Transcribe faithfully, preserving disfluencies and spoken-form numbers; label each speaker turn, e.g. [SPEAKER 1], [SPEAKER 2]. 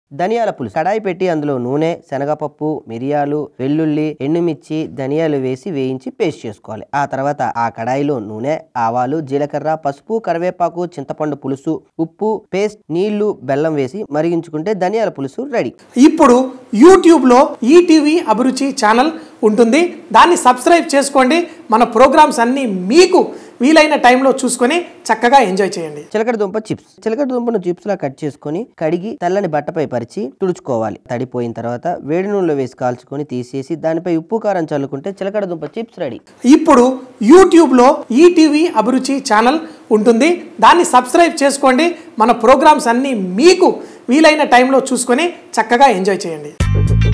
[SPEAKER 1] ధనియాల పులుసు. కడాయి పెట్టి అందులో నూనె, శనగపప్పు, మిరియాలు, వెల్లుల్లి, ఎండుమిర్చి, ధనియాలు వేసి వేయించి పేస్ట్ చేసుకోవాలి. ఆ తర్వాత ఆ కడాయిలో నూనె, ఆవాలు, జీలకర్ర, పసుపు, కరివేపాకు, చింతపండు పులుసు, ఉప్పు, పేస్ట్, నీళ్లు, బెల్లం వేసి మరిగించుకుంటే ధనియాల పులుసు రెడీ.
[SPEAKER 2] ఇప్పుడు యూట్యూబ్ లో ఈటీవీ అభిరుచి ఛానల్ ఉంటుంది, దాన్ని సబ్స్క్రైబ్ చేసుకోండి. మన ప్రోగ్రామ్స్ అన్ని మీకు వీలైన టైంలో చూసుకొని చక్కగా ఎంజాయ్ చేయండి.
[SPEAKER 1] చిలకడ దుంప చిప్స్. చిలకడ దుంపను చిప్స్ లా కట్ చేసుకొని కడిగి తెల్లని బట్టపై పరిచి తుడుచుకోవాలి. తడిపోయిన తర్వాత వేడి నూనెలో వేసి కాల్చుకొని తీసేసి దానిపై ఉప్పు కారం చల్లుకుంటే చిలకడ దుంప చిప్స్ రెడీ.
[SPEAKER 2] ఇప్పుడు యూట్యూబ్ లో ఈటీవీ అభిరుచి ఛానల్ ఉంటుంది, దాన్ని సబ్స్క్రైబ్ చేసుకోండి. మన ప్రోగ్రామ్స్ అన్ని మీకు వీలైన టైంలో చూసుకొని చక్కగా ఎంజాయ్ చేయండి.